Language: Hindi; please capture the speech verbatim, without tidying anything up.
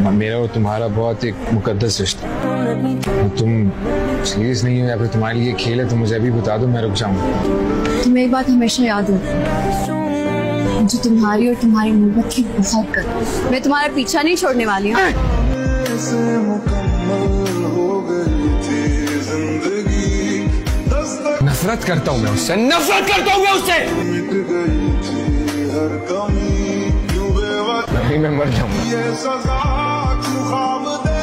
मेरा और तुम्हारा बहुत एक मुकद्दस रिश्ता। तुम सीरियस नहीं हो या फिर तुम्हारे लिए खेल है तो मुझे अभी बता दो, मैं रुक जाऊंगा। तुम्हें एक बात हमेशा याद हो, मुझे तुम्हारी और तुम्हारी मोहब्बत की बहुत कदर। मैं तुम्हारा पीछा नहीं छोड़ने वाली हूँ। नफरत करता हूँ मैं उससे, नफरत करता हूँ मैं उससे। नहीं, मैं मर जाऊंगा।